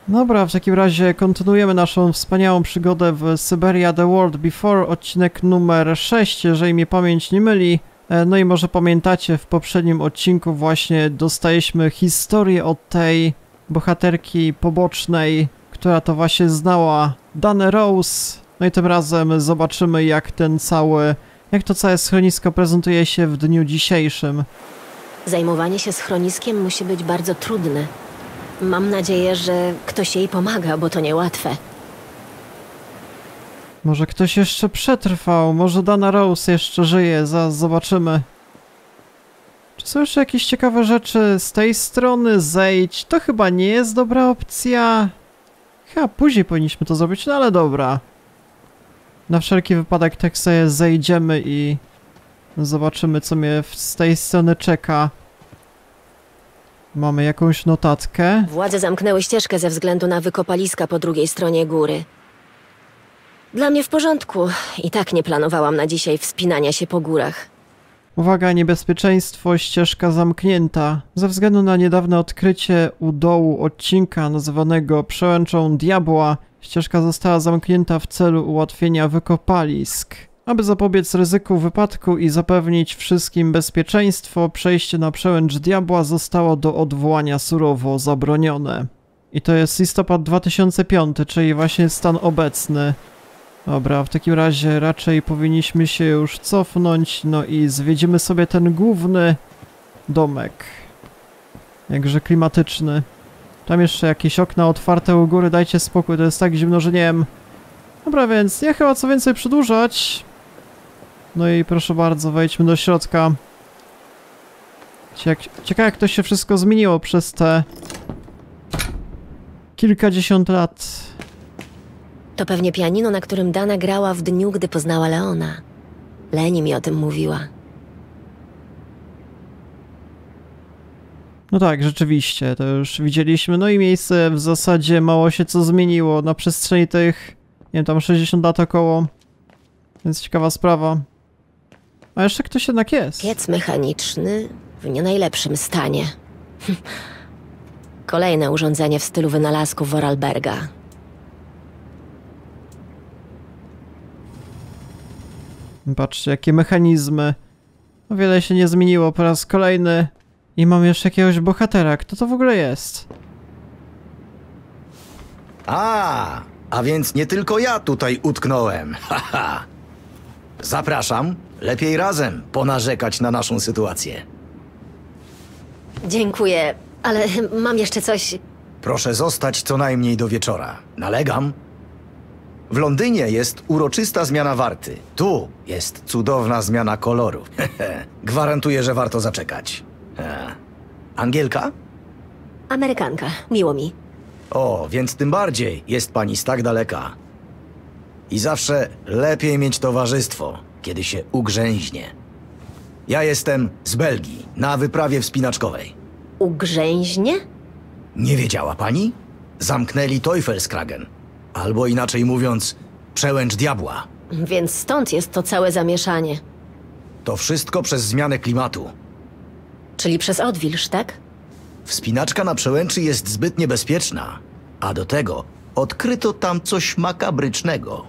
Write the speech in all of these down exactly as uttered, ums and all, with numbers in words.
Dobra, w takim razie kontynuujemy naszą wspaniałą przygodę w Syberia The World Before, odcinek numer sześć, jeżeli mnie pamięć nie myli. No i może pamiętacie, w poprzednim odcinku właśnie dostaliśmy historię od tej bohaterki pobocznej, która to właśnie znała Danę Rose. No i tym razem zobaczymy, jak ten cały, jak to całe schronisko prezentuje się w dniu dzisiejszym. Zajmowanie się schroniskiem musi być bardzo trudne. Mam nadzieję, że ktoś jej pomaga, bo to niełatwe. Może ktoś jeszcze przetrwał, może Dana Rose jeszcze żyje, zaraz zobaczymy. Czy są jeszcze jakieś ciekawe rzeczy z tej strony? Zejdź, to chyba nie jest dobra opcja. Chyba później powinniśmy to zrobić, no ale dobra. Na wszelki wypadek tak sobie zejdziemy i zobaczymy, co mnie z tej strony czeka. Mamy jakąś notatkę. Władze zamknęły ścieżkę ze względu na wykopaliska po drugiej stronie góry. Dla mnie w porządku. I tak nie planowałam na dzisiaj wspinania się po górach. Uwaga, niebezpieczeństwo, ścieżka zamknięta. Ze względu na niedawne odkrycie u dołu odcinka nazywanego Przełęczą Diabła, ścieżka została zamknięta w celu ułatwienia wykopalisk. Aby zapobiec ryzyku wypadku i zapewnić wszystkim bezpieczeństwo, przejście na Przełęcz Diabła zostało do odwołania surowo zabronione. I to jest listopad dwa tysiące piąty, czyli właśnie stan obecny. Dobra, w takim razie raczej powinniśmy się już cofnąć, no i zwiedzimy sobie ten główny domek. Jakże klimatyczny. Tam jeszcze jakieś okna otwarte u góry, dajcie spokój, to jest tak zimno, że nie wiem. Dobra, więc nie chyba co więcej przedłużać. No i proszę bardzo, wejdźmy do środka. Ciekawe, jak to się wszystko zmieniło przez te kilkadziesiąt lat. To pewnie pianino, na którym Dana grała w dniu, gdy poznała Leona. Leni mi o tym mówiła. No tak, rzeczywiście, to już widzieliśmy. No i miejsce w zasadzie mało się co zmieniło na przestrzeni tych, nie wiem, tam sześćdziesiąt lat około. Więc ciekawa sprawa. A jeszcze ktoś jednak jest. Piec mechaniczny w nie najlepszym stanie. Kolejne urządzenie w stylu wynalazków Vorarlberga. Patrzcie, jakie mechanizmy. O wiele się nie zmieniło po raz kolejny. I mam jeszcze jakiegoś bohatera. Kto to w ogóle jest? A, a więc nie tylko ja tutaj utknąłem. Haha. Zapraszam. Lepiej razem ponarzekać na naszą sytuację. Dziękuję, ale mam jeszcze coś... Proszę zostać co najmniej do wieczora. Nalegam. W Londynie jest uroczysta zmiana warty. Tu jest cudowna zmiana koloru. Gwarantuję, że warto zaczekać. Angielka? Amerykanka, miło mi. O, więc tym bardziej jest pani z tak daleka. I zawsze lepiej mieć towarzystwo, kiedy się ugrzęźnie. Ja jestem z Belgii, na wyprawie wspinaczkowej. Ugrzęźnie? Nie wiedziała pani? Zamknęli Teufelskragen. Albo inaczej mówiąc, Przełęcz Diabła. Więc stąd jest to całe zamieszanie. To wszystko przez zmianę klimatu. Czyli przez odwilż, tak? Wspinaczka na przełęczy jest zbyt niebezpieczna. A do tego odkryto tam coś makabrycznego.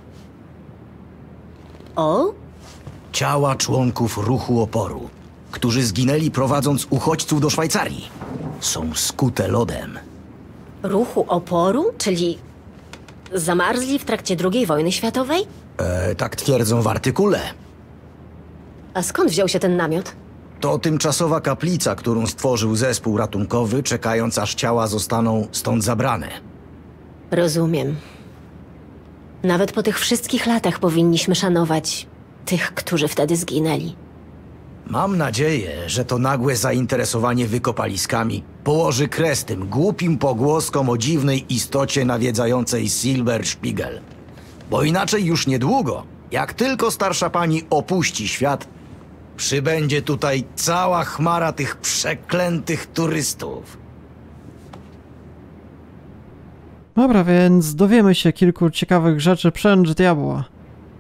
O? Ciała członków ruchu oporu, którzy zginęli prowadząc uchodźców do Szwajcarii. Są skute lodem. Ruchu oporu? Czyli zamarzli w trakcie drugiej wojny światowej? E, tak twierdzą w artykule. A skąd wziął się ten namiot? To tymczasowa kaplica, którą stworzył zespół ratunkowy, czekając aż ciała zostaną stąd zabrane. Rozumiem. Nawet po tych wszystkich latach powinniśmy szanować tych, którzy wtedy zginęli. Mam nadzieję, że to nagłe zainteresowanie wykopaliskami położy kres tym głupim pogłoskom o dziwnej istocie nawiedzającej Silberspiegel. Bo inaczej już niedługo, jak tylko starsza pani opuści świat, przybędzie tutaj cała chmara tych przeklętych turystów. Dobra, więc dowiemy się kilku ciekawych rzeczy. Przełęcz Diabła.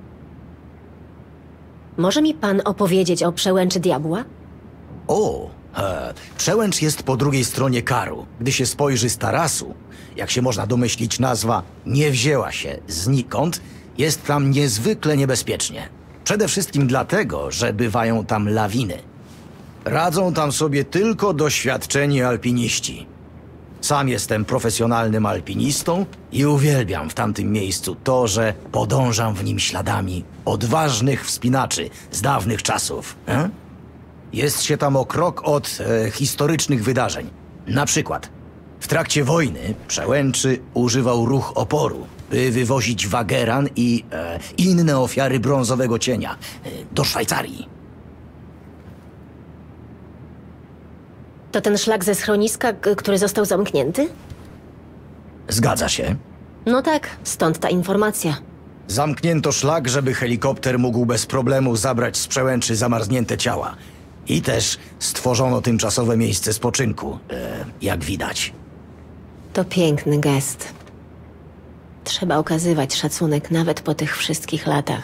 Może mi pan opowiedzieć o Przełęczy Diabła? O, E, przełęcz jest po drugiej stronie Karu. Gdy się spojrzy z tarasu, jak się można domyślić, nazwa nie wzięła się znikąd, jest tam niezwykle niebezpiecznie. Przede wszystkim dlatego, że bywają tam lawiny. Radzą tam sobie tylko doświadczeni alpiniści. Sam jestem profesjonalnym alpinistą i uwielbiam w tamtym miejscu to, że podążam w nim śladami odważnych wspinaczy z dawnych czasów. E? Jest się tam o krok od e, historycznych wydarzeń. Na przykład w trakcie wojny Przełęczy używał ruch oporu, by wywozić Wageran i e, inne ofiary brązowego cienia e, do Szwajcarii. To ten szlak ze schroniska, k- który został zamknięty? Zgadza się. No tak, stąd ta informacja. Zamknięto szlak, żeby helikopter mógł bez problemu zabrać z Przełęczy zamarznięte ciała. I też stworzono tymczasowe miejsce spoczynku, e, jak widać. To piękny gest. Trzeba okazywać szacunek nawet po tych wszystkich latach.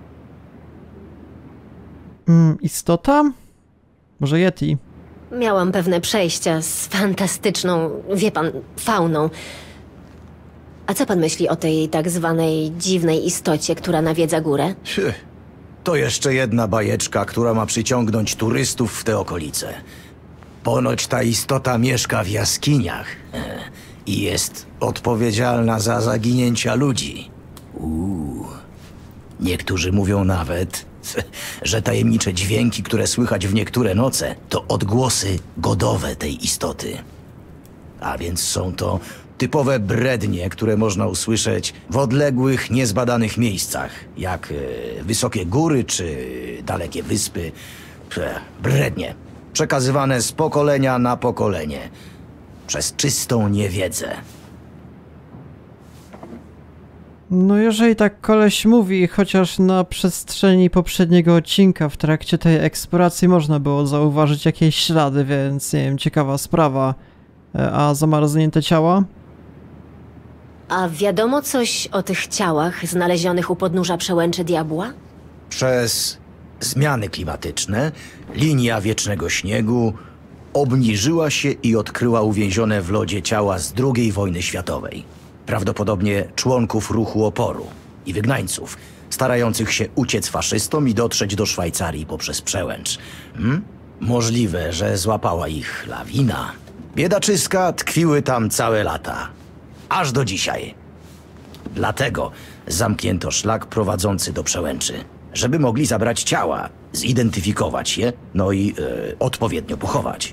Mm, istota? Może Yeti? Miałam pewne przejścia z fantastyczną, wie pan, fauną. A co pan myśli o tej tak zwanej dziwnej istocie, która nawiedza górę? Cie, to jeszcze jedna bajeczka, która ma przyciągnąć turystów w te okolice. Ponoć ta istota mieszka w jaskiniach e, i jest odpowiedzialna za zaginięcia ludzi. Uuu. Niektórzy mówią nawet, że tajemnicze dźwięki, które słychać w niektóre noce, to odgłosy godowe tej istoty. A więc są to typowe brednie, które można usłyszeć w odległych, niezbadanych miejscach, jak e, wysokie góry czy dalekie wyspy. Prze, brednie, przekazywane z pokolenia na pokolenie, przez czystą niewiedzę. No jeżeli tak koleś mówi, chociaż na przestrzeni poprzedniego odcinka w trakcie tej eksploracji można było zauważyć jakieś ślady, więc nie wiem, ciekawa sprawa. E, A zamarznięte ciała? A wiadomo coś o tych ciałach znalezionych u podnóża Przełęczy Diabła? Przez zmiany klimatyczne linia wiecznego śniegu obniżyła się i odkryła uwięzione w lodzie ciała z drugiej wojny światowej. Prawdopodobnie członków ruchu oporu i wygnańców, starających się uciec faszystom i dotrzeć do Szwajcarii poprzez Przełęcz. Hmm? Możliwe, że złapała ich lawina. Biedaczyska tkwiły tam całe lata. Aż do dzisiaj. Dlatego zamknięto szlak prowadzący do Przełęczy, żeby mogli zabrać ciała, zidentyfikować je, no i e, odpowiednio pochować.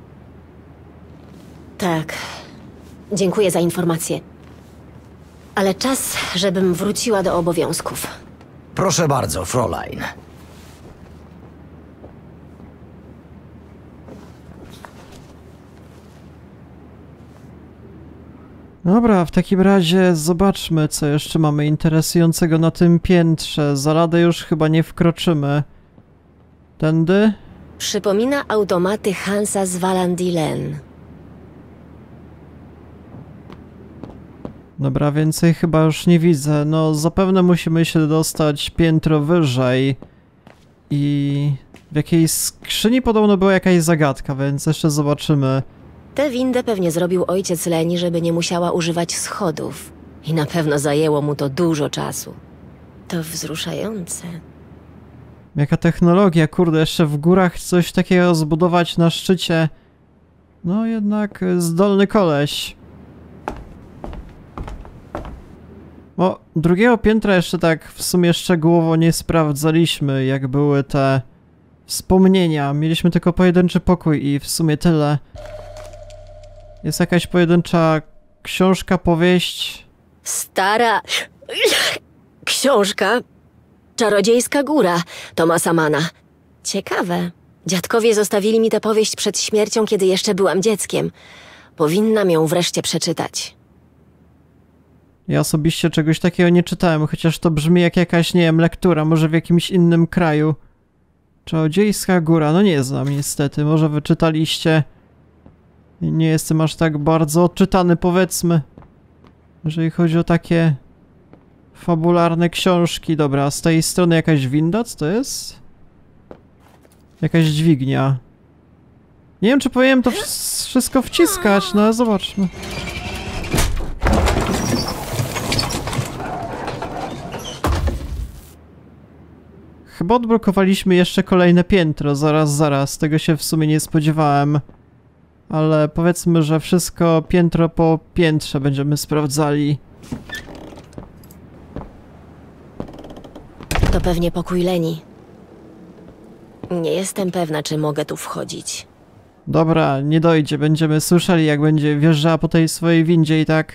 Tak. Dziękuję za informację. Ale czas, żebym wróciła do obowiązków. Proszę bardzo, Fräulein. Dobra, w takim razie zobaczmy, co jeszcze mamy interesującego na tym piętrze. Za radę już chyba nie wkroczymy. Tędy? Przypomina automaty Hansa z Valandilen. Dobra, więcej chyba już nie widzę. No, zapewne musimy się dostać piętro wyżej. I w jakiejś skrzyni podobno była jakaś zagadka, więc jeszcze zobaczymy. Tę windę pewnie zrobił ojciec Leni, żeby nie musiała używać schodów. I na pewno zajęło mu to dużo czasu. To wzruszające. Jaka technologia, kurde, jeszcze w górach coś takiego zbudować na szczycie. No jednak zdolny koleś. O, drugiego piętra jeszcze tak w sumie szczegółowo nie sprawdzaliśmy, jak były te wspomnienia. Mieliśmy tylko pojedynczy pokój i w sumie tyle. Jest jakaś pojedyncza książka, powieść. Stara książka. Czarodziejska góra Thomasa Manna. Ciekawe. Dziadkowie zostawili mi tę powieść przed śmiercią, kiedy jeszcze byłam dzieckiem. Powinnam ją wreszcie przeczytać. Ja osobiście czegoś takiego nie czytałem, chociaż to brzmi jak jakaś, nie wiem, lektura, może w jakimś innym kraju. Czarodziejska góra, no nie znam niestety, może wy czytaliście. Nie jestem aż tak bardzo odczytany, powiedzmy. Jeżeli chodzi o takie fabularne książki. Dobra, z tej strony jakaś winda, co to jest? Jakaś dźwignia. Nie wiem, czy powinienem to wszystko wciskać, no ale zobaczmy. Chyba odblokowaliśmy jeszcze kolejne piętro, zaraz, zaraz, tego się w sumie nie spodziewałem. Ale powiedzmy, że wszystko piętro po piętrze będziemy sprawdzali. To pewnie pokój Leni. Nie jestem pewna, czy mogę tu wchodzić. Dobra, nie dojdzie, będziemy słyszeli, jak będzie wjeżdżała po tej swojej windzie i tak.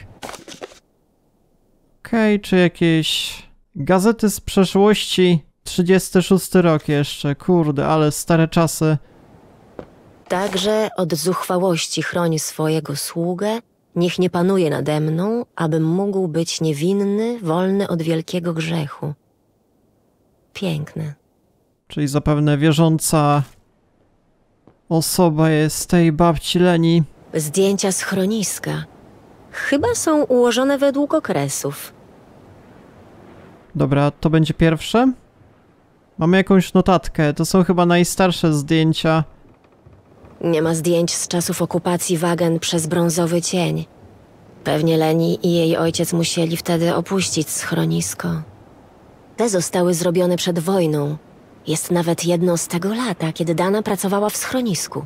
Okej, okay, czy jakieś gazety z przeszłości? trzydziesty szósty rok jeszcze, kurde, ale stare czasy. Także od zuchwałości chroń swojego sługę, niech nie panuje nade mną, abym mógł być niewinny, wolny od wielkiego grzechu. Piękne. Czyli zapewne wierząca osoba jest tej babci Leni. Zdjęcia schroniska. Chyba są ułożone według okresów. Dobra, to będzie pierwsze. Mamy jakąś notatkę, to są chyba najstarsze zdjęcia. Nie ma zdjęć z czasów okupacji Wagen przez brązowy cień. Pewnie Leni i jej ojciec musieli wtedy opuścić schronisko. Te zostały zrobione przed wojną. Jest nawet jedno z tego lata, kiedy Dana pracowała w schronisku.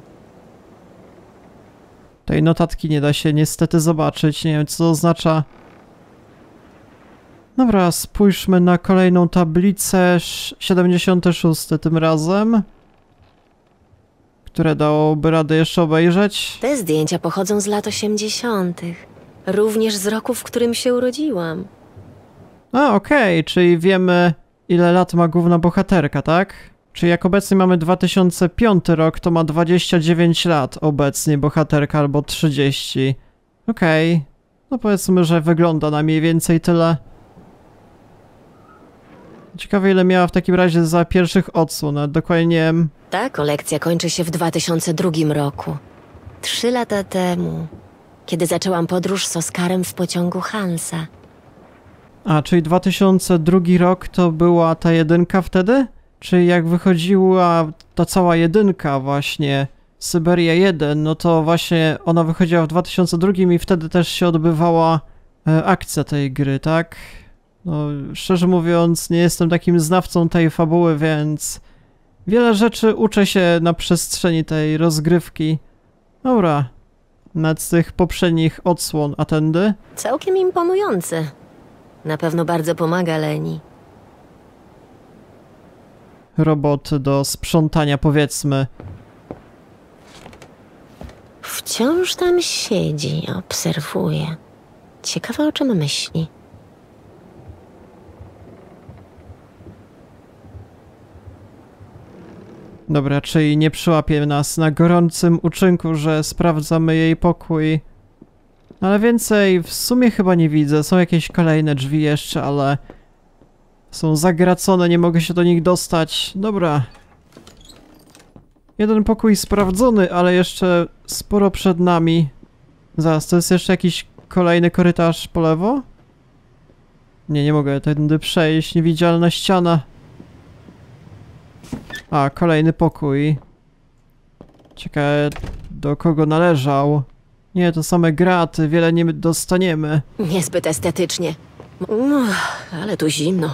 Tej notatki nie da się niestety zobaczyć, nie wiem co to oznacza. Dobra, spójrzmy na kolejną tablicę, siedemdziesiąty szósty tym razem. Które dałoby radę jeszcze obejrzeć. Te zdjęcia pochodzą z lat osiemdziesiątych. Również z roku, w którym się urodziłam. A, okej, okay, czyli wiemy, ile lat ma główna bohaterka, tak? Czyli jak obecnie mamy dwa tysiące piąty rok, to ma dwadzieścia dziewięć lat obecnie bohaterka, albo trzydzieści. Okej, okay. No powiedzmy, że wygląda na mniej więcej tyle. Ciekawe, ile miała w takim razie za pierwszych odsłon, dokładnie nie wiem. Ta kolekcja kończy się w dwa tysiące drugim roku. Trzy lata temu, kiedy zaczęłam podróż z Oskarem w pociągu Hansa. A, czyli dwa tysiące drugi rok to była ta jedynka wtedy? Czy jak wychodziła ta cała jedynka właśnie, Syberia jeden, no to właśnie ona wychodziła w dwa tysiące drugim i wtedy też się odbywała e, akcja tej gry, tak? No, szczerze mówiąc, nie jestem takim znawcą tej fabuły, więc wiele rzeczy uczę się na przestrzeni tej rozgrywki. Dobra, nad tych poprzednich odsłon, a tędy? Całkiem imponujący. Na pewno bardzo pomaga Leni. Roboty do sprzątania, powiedzmy. Wciąż tam siedzi, obserwuje. Ciekawe, o czym myśli. Dobra, czyli nie przyłapie nas na gorącym uczynku, że sprawdzamy jej pokój. Ale więcej w sumie chyba nie widzę. Są jakieś kolejne drzwi jeszcze, ale są zagracone, nie mogę się do nich dostać. Dobra. Jeden pokój sprawdzony, ale jeszcze sporo przed nami. Zaraz, to jest jeszcze jakiś kolejny korytarz po lewo? Nie, nie mogę tędy przejść. Niewidzialna ściana. A, kolejny pokój. Ciekawe, do kogo należał. Nie, to same graty, wiele nie dostaniemy. Niezbyt estetycznie. Uff, ale tu zimno.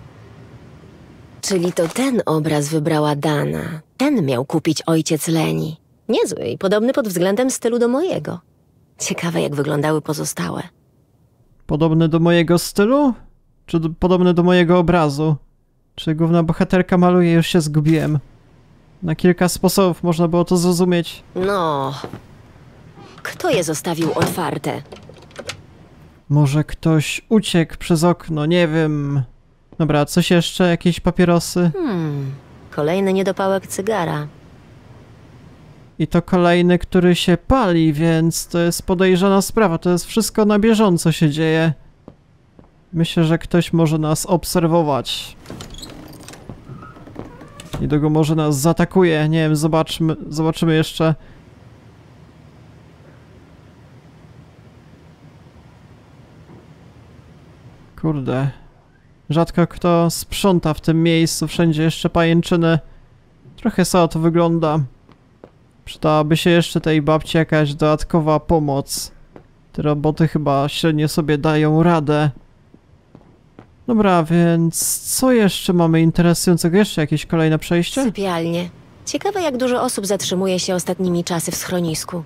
Czyli to ten obraz wybrała Dana. Ten miał kupić ojciec Leni. Niezły i podobny pod względem stylu do mojego. Ciekawe, jak wyglądały pozostałe. Podobny do mojego stylu? Czy do, podobny do mojego obrazu? Czy główna bohaterka maluje? Już się zgubiłem. Na kilka sposobów można było to zrozumieć. No... Kto je zostawił otwarte? Może ktoś uciekł przez okno, nie wiem. Dobra, coś jeszcze? Jakieś papierosy? Hmm... Kolejny niedopałek cygara. I to kolejny, który się pali, więc to jest podejrzana sprawa. To jest wszystko na bieżąco się dzieje. Myślę, że ktoś może nas obserwować. Niedługo może nas zaatakuje. Nie wiem, zobaczmy, zobaczymy jeszcze. Kurde. Rzadko kto sprząta w tym miejscu. Wszędzie jeszcze pajęczyny. Trochę samo to wygląda. Przydałaby się jeszcze tej babci jakaś dodatkowa pomoc. Te roboty chyba średnio sobie dają radę. Dobra, więc co jeszcze mamy interesującego? Jeszcze jakieś kolejne przejście? Sypialnie. Ciekawe, jak dużo osób zatrzymuje się ostatnimi czasy w schronisku.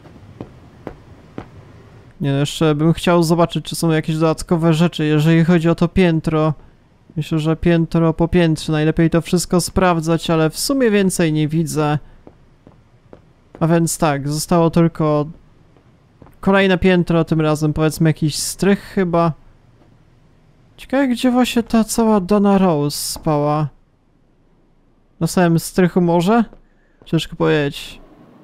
Nie, jeszcze bym chciał zobaczyć, czy są jakieś dodatkowe rzeczy, jeżeli chodzi o to piętro. Myślę, że piętro po piętrze. Najlepiej to wszystko sprawdzać, ale w sumie więcej nie widzę. A więc tak, zostało tylko kolejne piętro, tym razem powiedzmy jakiś strych chyba. Ciekawe, gdzie właśnie ta cała Donna Rose spała. Na samym strychu może? Ciężko powiedzieć.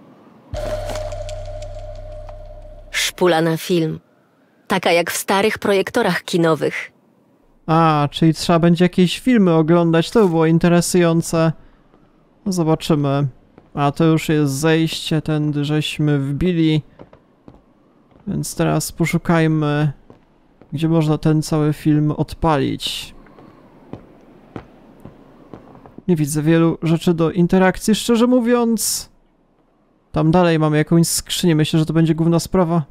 Szpula na film. Taka jak w starych projektorach kinowych. A, czyli trzeba będzie jakieś filmy oglądać, to by było interesujące. No zobaczymy. A to już jest zejście, tędy żeśmy wbili. Więc teraz poszukajmy, gdzie można ten cały film odpalić. Nie widzę wielu rzeczy do interakcji, szczerze mówiąc. Tam dalej mamy jakąś skrzynię, myślę, że to będzie główna sprawa.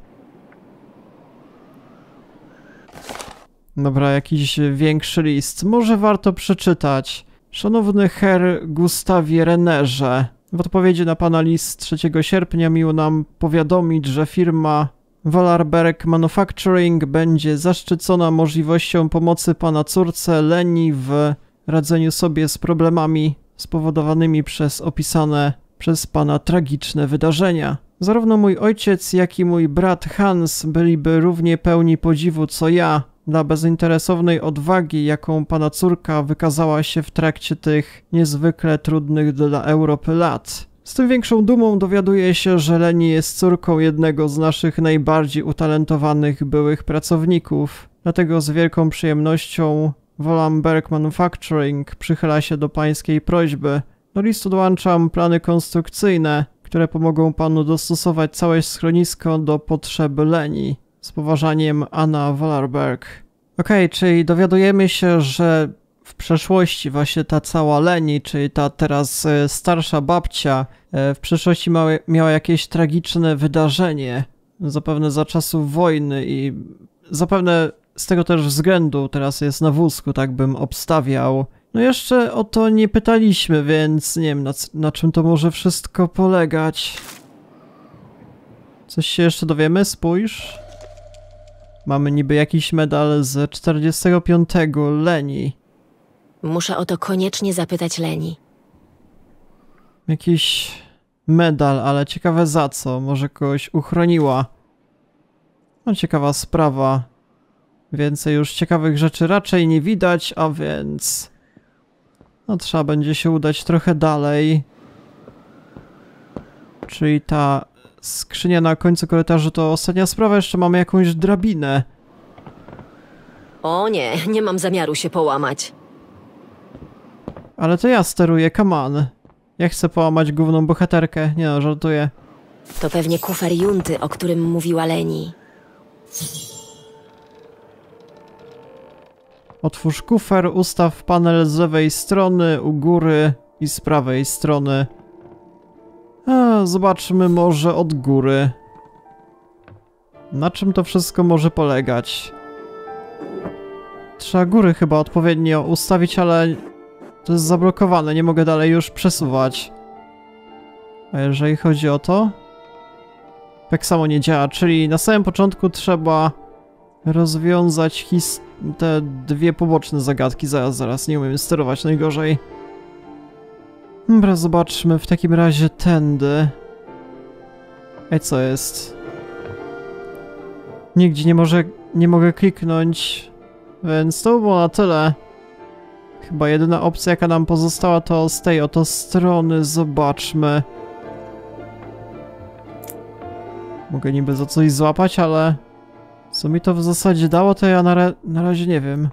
Dobra, jakiś większy list. Może warto przeczytać. Szanowny Herr Gustawie Rennerze, w odpowiedzi na pana list trzeciego sierpnia miło nam powiadomić, że firma Wallerberg Manufacturing będzie zaszczycona możliwością pomocy pana córce Leni w radzeniu sobie z problemami spowodowanymi przez opisane przez pana tragiczne wydarzenia. Zarówno mój ojciec, jak i mój brat Hans byliby równie pełni podziwu co ja dla bezinteresownej odwagi, jaką pana córka wykazała się w trakcie tych niezwykle trudnych dla Europy lat. Z tym większą dumą dowiaduję się, że Leni jest córką jednego z naszych najbardziej utalentowanych byłych pracowników. Dlatego z wielką przyjemnością Wallerberg Manufacturing przychyla się do pańskiej prośby. Do listu dołączam plany konstrukcyjne, które pomogą panu dostosować całe schronisko do potrzeb Leni. Z poważaniem, Anna Wallerberg. Okej, okay, czyli dowiadujemy się, że w przeszłości właśnie ta cała Leni, czyli ta teraz e, starsza babcia, e, w przeszłości miała, miała jakieś tragiczne wydarzenie, zapewne za czasów wojny i zapewne z tego też względu teraz jest na wózku, tak bym obstawiał. No jeszcze o to nie pytaliśmy, więc nie wiem na, na czym to może wszystko polegać. Coś się jeszcze dowiemy? Spójrz. Mamy niby jakiś medal z czterdziestego piątego Leni. Muszę o to koniecznie zapytać Leni. Jakiś medal, ale ciekawe za co. Może kogoś uchroniła. No ciekawa sprawa. Więcej już ciekawych rzeczy raczej nie widać, a więc... No trzeba będzie się udać trochę dalej. Czyli ta skrzynia na końcu korytarza to ostatnia sprawa. Jeszcze mamy jakąś drabinę. O nie, nie mam zamiaru się połamać. Ale to ja steruję, come on. Ja chcę połamać główną bohaterkę. Nie no, żartuję. To pewnie kufer Junty, o którym mówiła Leni. Otwórz kufer, ustaw panel z lewej strony, u góry i z prawej strony. A, zobaczmy może od góry. Na czym to wszystko może polegać? Trzeba góry chyba odpowiednio ustawić, ale to jest zablokowane, nie mogę dalej już przesuwać. A jeżeli chodzi o to? Tak samo nie działa, czyli na samym początku trzeba rozwiązać his te dwie poboczne zagadki. Zaraz, zaraz, nie umiem sterować najgorzej. Dobra, zobaczmy w takim razie tędy. Ej, co jest? Nigdzie nie może, nie mogę kliknąć, więc to było na tyle. Chyba jedyna opcja, jaka nam pozostała, to z tej oto strony. Zobaczmy. Mogę niby za coś złapać, ale co mi to w zasadzie dało, to ja na, ra na razie nie wiem.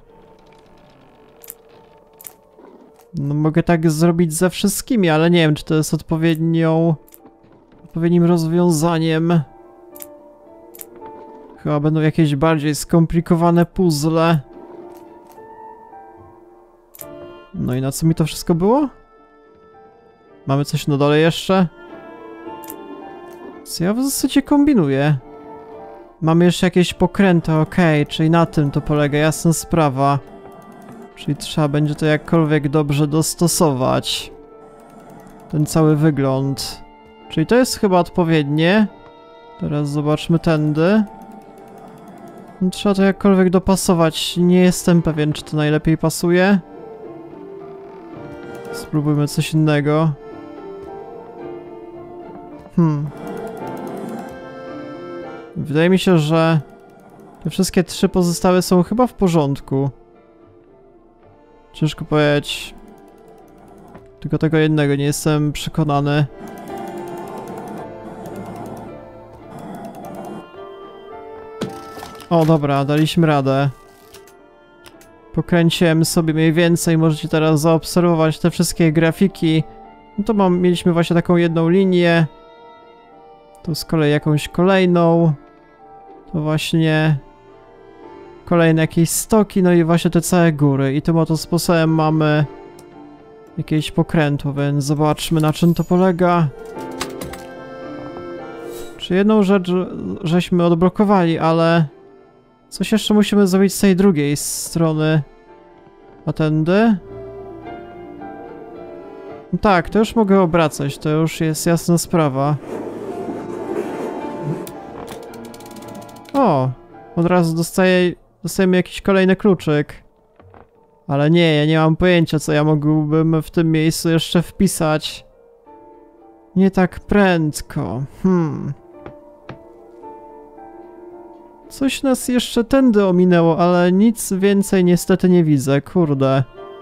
No mogę tak zrobić ze wszystkimi, ale nie wiem, czy to jest odpowiednią... odpowiednim rozwiązaniem. Chyba będą jakieś bardziej skomplikowane puzzle. No i na co mi to wszystko było? Mamy coś na dole jeszcze? Co ja w zasadzie kombinuję? Mamy jeszcze jakieś pokręty, okej, okay, czyli na tym to polega, jasna sprawa. Czyli trzeba będzie to jakkolwiek dobrze dostosować. Ten cały wygląd. Czyli to jest chyba odpowiednie. Teraz zobaczmy tędy. No, trzeba to jakkolwiek dopasować. Nie jestem pewien, czy to najlepiej pasuje. Spróbujmy coś innego. Hmm. Wydaje mi się, że te wszystkie trzy pozostałe są chyba w porządku. Ciężko powiedzieć. Tylko tego jednego nie jestem przekonany. O, dobra, daliśmy radę. Pokręciłem sobie mniej więcej, możecie teraz zaobserwować te wszystkie grafiki. No to mam, mieliśmy właśnie taką jedną linię. Tu z kolei jakąś kolejną. To właśnie kolejne jakieś stoki, no i właśnie te całe góry. I tym oto sposobem mamy jakieś pokrętło, więc zobaczmy, na czym to polega. Czy jedną rzecz żeśmy odblokowali, ale coś jeszcze musimy zrobić z tej drugiej strony. A tędy? No tak, to już mogę obracać, to już jest jasna sprawa. O! Od razu dostaję, dostajemy jakiś kolejny kluczyk. Ale nie, ja nie mam pojęcia, co ja mógłbym w tym miejscu jeszcze wpisać. Nie tak prędko. Hmm. Coś nas jeszcze tędy ominęło, ale nic więcej niestety nie widzę, kurde.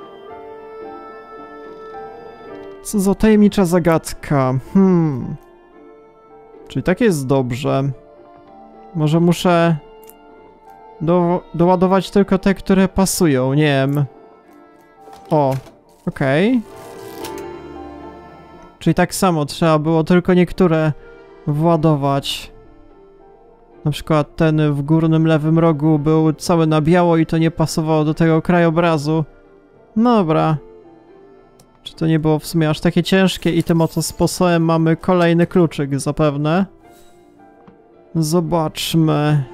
Co za tajemnicza zagadka. Hmm. Czyli tak jest dobrze. Może muszę do, doładować tylko te, które pasują, nie wiem. O, okej. Okay. Czyli tak samo, trzeba było tylko niektóre władować. Na przykład ten w górnym lewym rogu był cały na biało i to nie pasowało do tego krajobrazu. No dobra. Czy to nie było w sumie aż takie ciężkie i tym oto sposobem mamy kolejny kluczyk zapewne. Zobaczmy.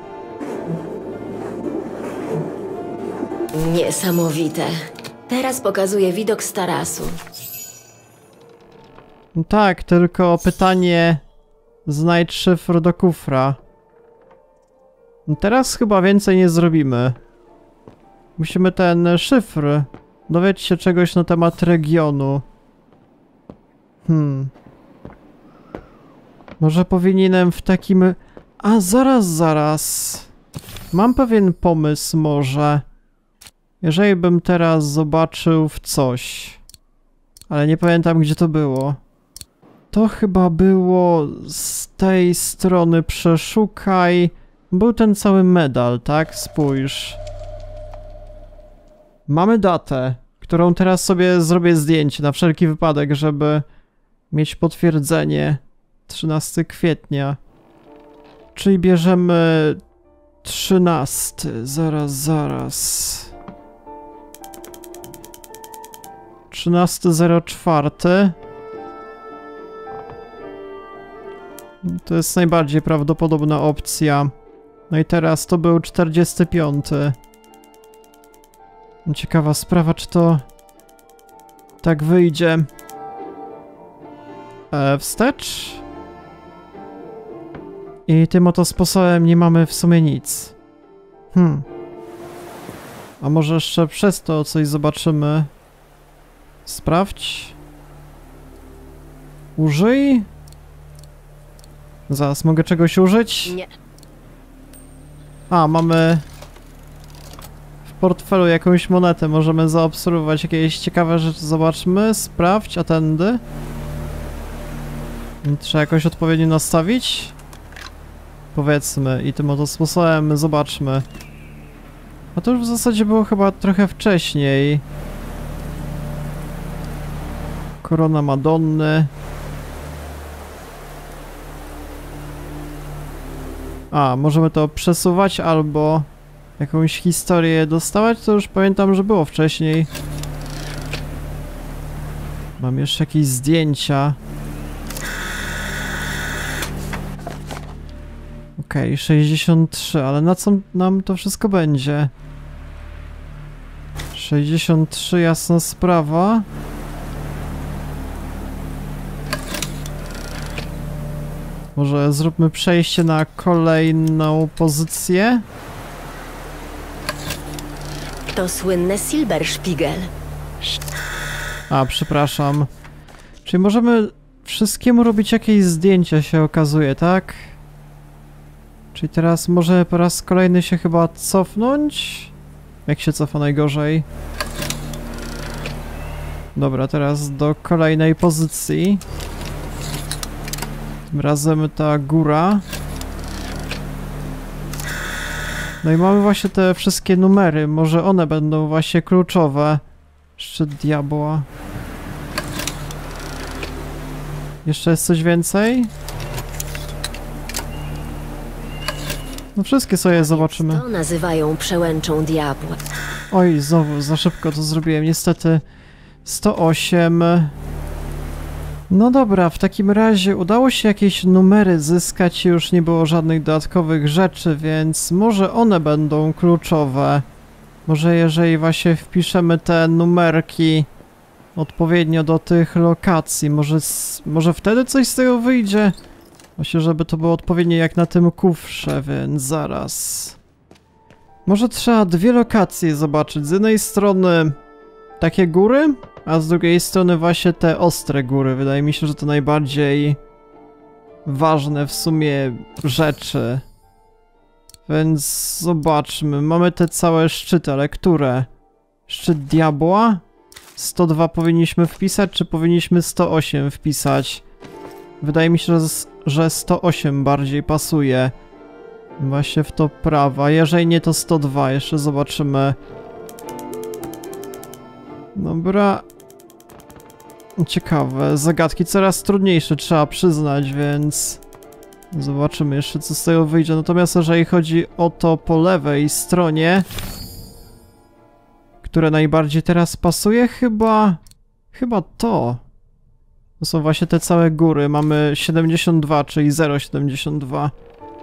Niesamowite. Teraz pokazuję widok z tarasu. Tak, tylko pytanie... Znajdź szyfr do kufra. Teraz chyba więcej nie zrobimy. Musimy ten szyfr dowiedzieć się czegoś na temat regionu. Hmm. Może powinienem w takim... A, zaraz, zaraz. Mam pewien pomysł może. Jeżeli bym teraz zobaczył w coś. Ale nie pamiętam, gdzie to było. To chyba było z tej strony przeszukaj. Był ten cały medal, tak? Spójrz. Mamy datę, którą teraz sobie zrobię zdjęcie na wszelki wypadek, żeby mieć potwierdzenie. trzynastego kwietnia. Czyli bierzemy trzynasty. Zaraz, zaraz. trzynasty zero cztery. To jest najbardziej prawdopodobna opcja. No i teraz to był czterdziesty piąty. Ciekawa sprawa, czy to tak wyjdzie. E, wstecz. I tym oto sposobem nie mamy w sumie nic. Hmm. A może jeszcze przez to coś zobaczymy. Sprawdź. Użyj. Zaraz, mogę czegoś użyć? Nie. A, mamy w portfelu jakąś monetę. Możemy zaobserwować jakieś ciekawe rzeczy. Zobaczmy. Sprawdź, a tędy. Trzeba jakoś odpowiednio nastawić. Powiedzmy. I tym oto sposobem zobaczmy. A to już w zasadzie było chyba trochę wcześniej. Korona Madonny. A, możemy to przesuwać albo jakąś historię dostawać, to już pamiętam, że było wcześniej. Mam jeszcze jakieś zdjęcia. Okej, okay, sześćdziesiąt trzy, ale na co nam to wszystko będzie? sześćdziesiąt trzy, jasna sprawa. Może zróbmy przejście na kolejną pozycję? To słynne Silberspiegel. A, przepraszam. Czyli możemy wszystkiemu robić jakieś zdjęcia, się okazuje, tak? Czyli teraz może po raz kolejny się chyba cofnąć? Jak się cofa najgorzej? Dobra, teraz do kolejnej pozycji. Tym razem ta góra. No i mamy właśnie te wszystkie numery. Może one będą właśnie kluczowe. Szczyt diabła. Jeszcze jest coś więcej? No wszystkie sobie zobaczymy. To nazywają przełęczą diabła. Oj, znowu za szybko to zrobiłem. Niestety sto osiem. No dobra, w takim razie udało się jakieś numery zyskać i już nie było żadnych dodatkowych rzeczy, więc może one będą kluczowe. Może jeżeli właśnie wpiszemy te numerki odpowiednio do tych lokacji, może, może wtedy coś z tego wyjdzie? Myślę, żeby to było odpowiednie jak na tym kufrze, więc zaraz. Może trzeba dwie lokacje zobaczyć. Z jednej strony takie góry, a z drugiej strony właśnie te ostre góry. Wydaje mi się, że to najbardziej ważne w sumie rzeczy. Więc zobaczmy. Mamy te całe szczyty, ale które? Szczyt diabła? sto dwa powinniśmy wpisać, czy powinniśmy sto osiem wpisać? Wydaje mi się, że, że sto osiem bardziej pasuje. Właśnie w to prawa. Jeżeli nie, to sto dwa. Jeszcze zobaczymy. Dobra. Ciekawe. Zagadki coraz trudniejsze, trzeba przyznać, więc... Zobaczymy jeszcze, co z tego wyjdzie. Natomiast jeżeli chodzi o to po lewej stronie, które najbardziej teraz pasuje, chyba... Chyba to. To są właśnie te całe góry. Mamy siedemdziesiąt dwa, czyli zero przecinek siedemdziesiąt dwa.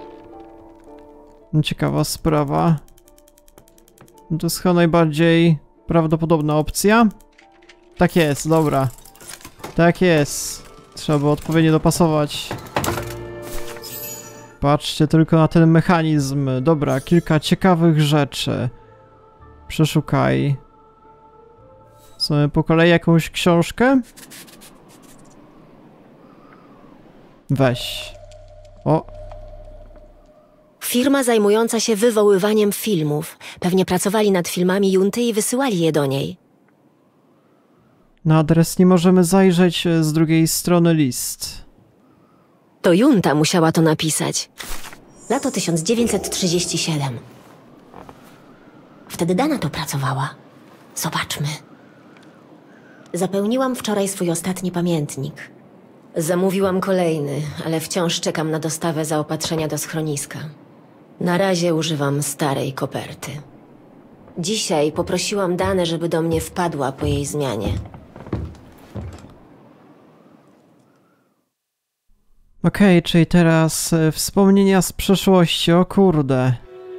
Ciekawa sprawa. To jest chyba najbardziej prawdopodobna opcja. Tak jest, dobra. Tak jest. Trzeba było odpowiednio dopasować. Patrzcie tylko na ten mechanizm. Dobra, kilka ciekawych rzeczy. Przeszukaj. Mamy po kolei jakąś książkę? Weź. O. Firma zajmująca się wywoływaniem filmów. Pewnie pracowali nad filmami Junty i wysyłali je do niej. Na adres nie możemy zajrzeć, z drugiej strony list. To Junta musiała to napisać. Lato tysiąc dziewięćset trzydzieści siedem. Wtedy Dana to pracowała. Zobaczmy. Zapełniłam wczoraj swój ostatni pamiętnik. Zamówiłam kolejny, ale wciąż czekam na dostawę zaopatrzenia do schroniska. Na razie używam starej koperty. Dzisiaj poprosiłam Danę, żeby do mnie wpadła po jej zmianie. Okej, okay, czyli teraz y, wspomnienia z przeszłości, o kurde.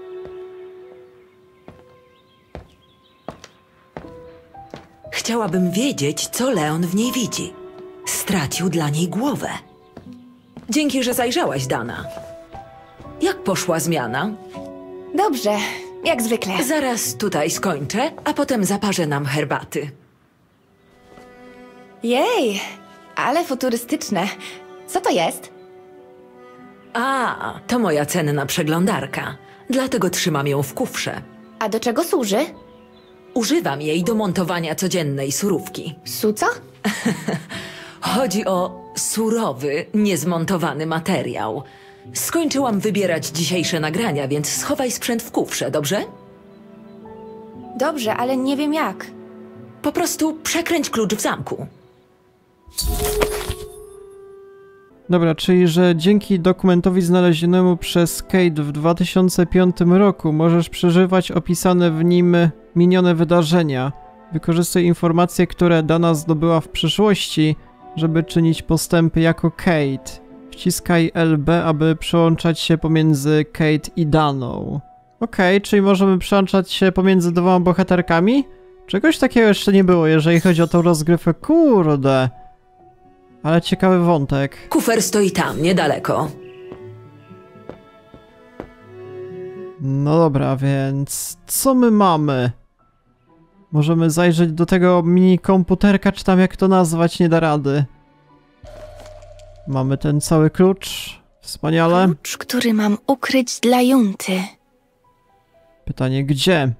Chciałabym wiedzieć, co Leon w niej widzi. Stracił dla niej głowę. Dzięki, że zajrzałaś, Dana. Jak poszła zmiana? Dobrze, jak zwykle. Zaraz tutaj skończę, a potem zaparzę nam herbaty. Jej, ale futurystyczne. Co to jest? A, to moja cenna przeglądarka. Dlatego trzymam ją w kufrze. A do czego służy? Używam jej do montowania codziennej surówki. Su co? Chodzi o surowy, niezmontowany materiał. Skończyłam wybierać dzisiejsze nagrania, więc schowaj sprzęt w kufrze, dobrze? Dobrze, ale nie wiem jak. Po prostu przekręć klucz w zamku. Dobra, czyli że dzięki dokumentowi znalezionemu przez Kate w dwa tysiące piątym roku możesz przeżywać opisane w nim minione wydarzenia. Wykorzystuj informacje, które Dana zdobyła w przyszłości, żeby czynić postępy jako Kate. Wciskaj L B, aby przełączać się pomiędzy Kate i Daną. Okej, okay, czyli możemy przełączać się pomiędzy dwoma bohaterkami? Czegoś takiego jeszcze nie było, jeżeli chodzi o tą rozgrywkę. Kurde. Ale ciekawy wątek. Kufer stoi tam, niedaleko. No dobra, więc co my mamy? Możemy zajrzeć do tego mini komputerka, czy tam jak to nazwać, nie da rady. Mamy ten cały klucz. Wspaniale. Klucz, który mam ukryć dla Junty. Pytanie, gdzie?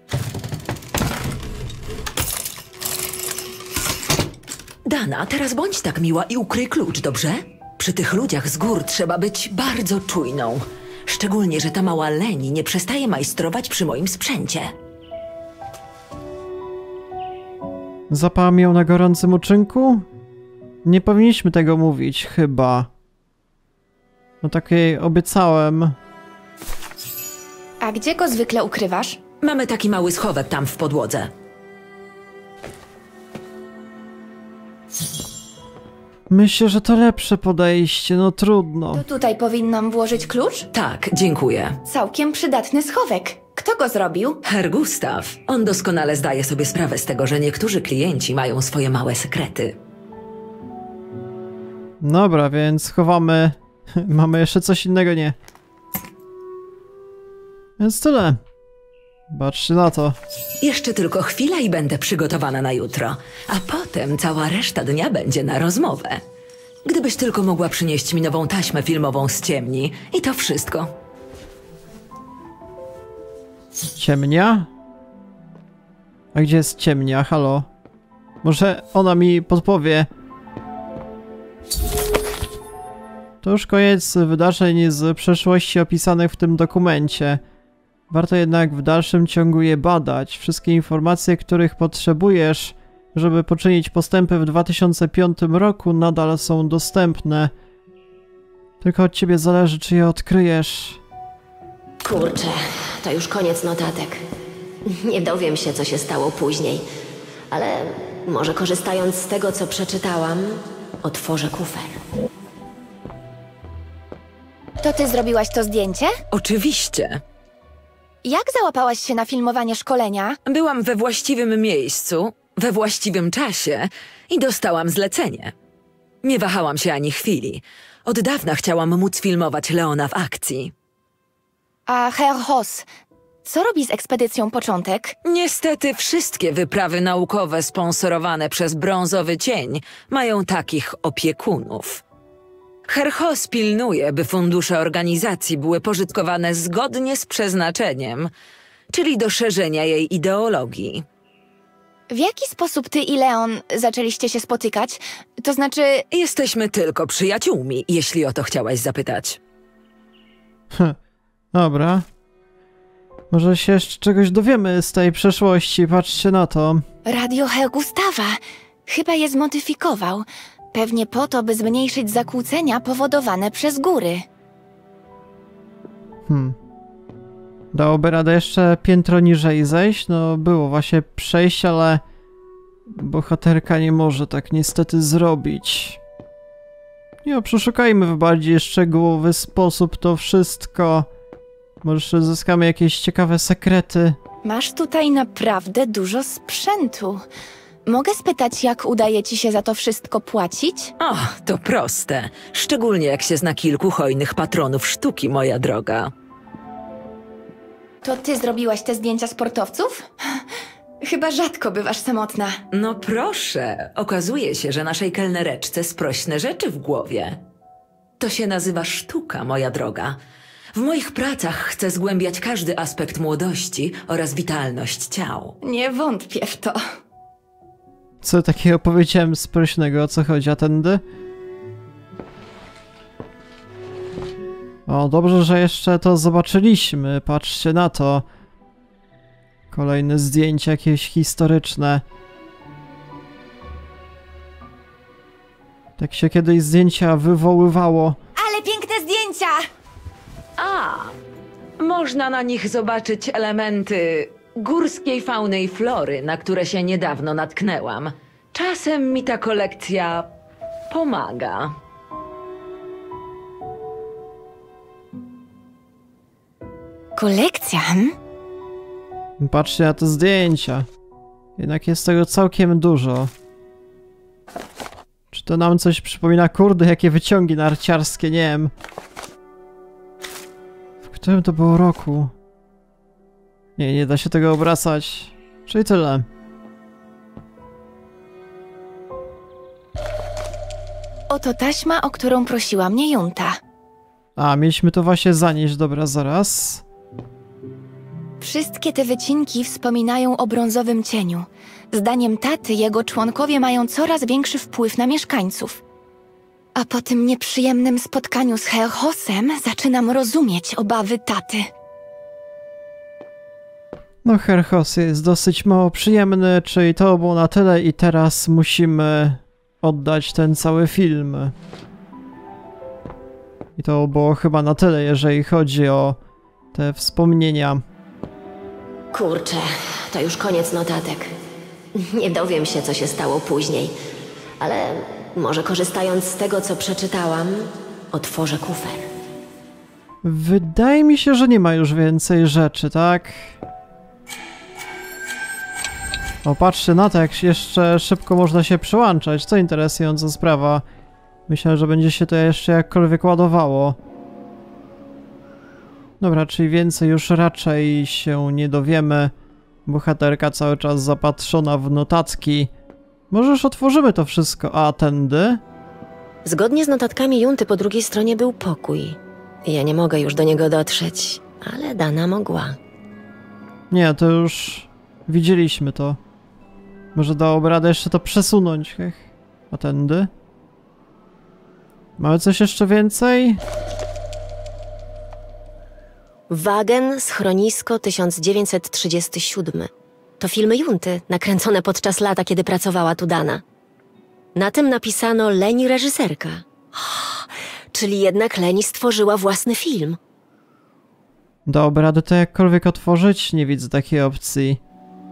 Dana, teraz bądź tak miła i ukryj klucz, dobrze? Przy tych ludziach z gór trzeba być bardzo czujną. Szczególnie, że ta mała Leni nie przestaje majstrować przy moim sprzęcie. Zapałam ją na gorącym uczynku? Nie powinniśmy tego mówić, chyba. No tak jej obiecałem. A gdzie go zwykle ukrywasz? Mamy taki mały schowek tam w podłodze. Myślę, że to lepsze podejście, no trudno. To tutaj powinnam włożyć klucz? Tak, dziękuję. Całkiem przydatny schowek. Kto go zrobił? Herr Gustav. On doskonale zdaje sobie sprawę z tego, że niektórzy klienci mają swoje małe sekrety. Dobra, więc chowamy... Mamy jeszcze coś innego, nie? Więc tyle. Patrzcie na to. Jeszcze tylko chwila i będę przygotowana na jutro. A potem cała reszta dnia będzie na rozmowę. Gdybyś tylko mogła przynieść mi nową taśmę filmową z ciemni. I to wszystko. Ciemnia? A gdzie jest ciemnia? Halo? Może ona mi podpowie. To już koniec wydarzeń z przeszłości opisanych w tym dokumencie. Warto jednak w dalszym ciągu je badać. Wszystkie informacje, których potrzebujesz, żeby poczynić postępy w dwa tysiące piątym roku, nadal są dostępne. Tylko od ciebie zależy, czy je odkryjesz. Kurczę, to już koniec notatek. Nie dowiem się, co się stało później. Ale może korzystając z tego, co przeczytałam, otworzę kufer. To ty zrobiłaś to zdjęcie? Oczywiście. Jak załapałaś się na filmowanie szkolenia? Byłam we właściwym miejscu, we właściwym czasie i dostałam zlecenie. Nie wahałam się ani chwili. Od dawna chciałam móc filmować Leona w akcji. A Herr Hoss, co robi z ekspedycją Początek? Niestety wszystkie wyprawy naukowe sponsorowane przez Brązowy Cień mają takich opiekunów. Herr Hoss pilnuje, by fundusze organizacji były pożytkowane zgodnie z przeznaczeniem, czyli do szerzenia jej ideologii. W jaki sposób ty i Leon zaczęliście się spotykać? To znaczy... Jesteśmy tylko przyjaciółmi, jeśli o to chciałaś zapytać. Hm, dobra. Może się jeszcze czegoś dowiemy z tej przeszłości, patrzcie na to. Radio Herr Gustawa. Chyba je zmodyfikował. Pewnie po to, by zmniejszyć zakłócenia powodowane przez góry. Hmm. Dałoby radę jeszcze piętro niżej zejść? No było właśnie przejść, ale bohaterka nie może tak niestety zrobić. Nie, przeszukajmy w bardziej szczegółowy sposób to wszystko. Może jeszcze zyskamy jakieś ciekawe sekrety. Masz tutaj naprawdę dużo sprzętu. Mogę spytać, jak udaje ci się za to wszystko płacić? O, to proste. Szczególnie jak się zna kilku hojnych patronów sztuki, moja droga. To ty zrobiłaś te zdjęcia sportowców? Chyba rzadko bywasz samotna. No proszę, okazuje się, że naszej kelnereczce sprośne rzeczy w głowie. To się nazywa sztuka, moja droga. W moich pracach chcę zgłębiać każdy aspekt młodości oraz witalność ciał. Nie wątpię w to. Co takiego powiedziałem sprośnego, o co chodzi, a tędy? O, dobrze, że jeszcze to zobaczyliśmy, patrzcie na to. Kolejne zdjęcie jakieś historyczne. Tak się kiedyś zdjęcia wywoływało. Ale piękne zdjęcia! A, można na nich zobaczyć elementy górskiej fauny i flory, na które się niedawno natknęłam. Czasem mi ta kolekcja pomaga. Kolekcja, hm? Patrzcie na te zdjęcia. Jednak jest tego całkiem dużo. Czy to nam coś przypomina? Kurde, jakie wyciągi narciarskie, nie wiem. W którym to było roku? Nie, nie da się tego obracać. Czyli tyle. Oto taśma, o którą prosiła mnie Junta. A, mieliśmy to właśnie zanieść, dobra, zaraz. Wszystkie te wycinki wspominają o brązowym cieniu. Zdaniem taty jego członkowie mają coraz większy wpływ na mieszkańców. A po tym nieprzyjemnym spotkaniu z Herhosem zaczynam rozumieć obawy taty. No, Herhos jest dosyć mało przyjemny, czyli to było na tyle i teraz musimy oddać ten cały film. I to było chyba na tyle, jeżeli chodzi o te wspomnienia. Kurczę, to już koniec notatek. Nie dowiem się, co się stało później. Ale może korzystając z tego, co przeczytałam, otworzę kufer. Wydaje mi się, że nie ma już więcej rzeczy, tak? O, patrzcie na to, jak jeszcze szybko można się przełączać. Co interesująca sprawa. Myślę, że będzie się to jeszcze jakkolwiek ładowało. Dobra, czyli więcej już raczej się nie dowiemy. Bohaterka cały czas zapatrzona w notatki. Może już otworzymy to wszystko. A, tędy? Zgodnie z notatkami Junty po drugiej stronie był pokój. Ja nie mogę już do niego dotrzeć, ale Dana mogła. Nie, to już widzieliśmy to. Może dałoby radę jeszcze to przesunąć. Hech. A tędy? Mamy coś jeszcze więcej? Wagen, schronisko tysiąc dziewięćset trzydziesty siódmy. To filmy Junty, nakręcone podczas lata, kiedy pracowała tu Dana. Na tym napisano Leni reżyserka. Oh, czyli jednak Leni stworzyła własny film. Dałoby radę to jakkolwiek otworzyć? Nie widzę takiej opcji.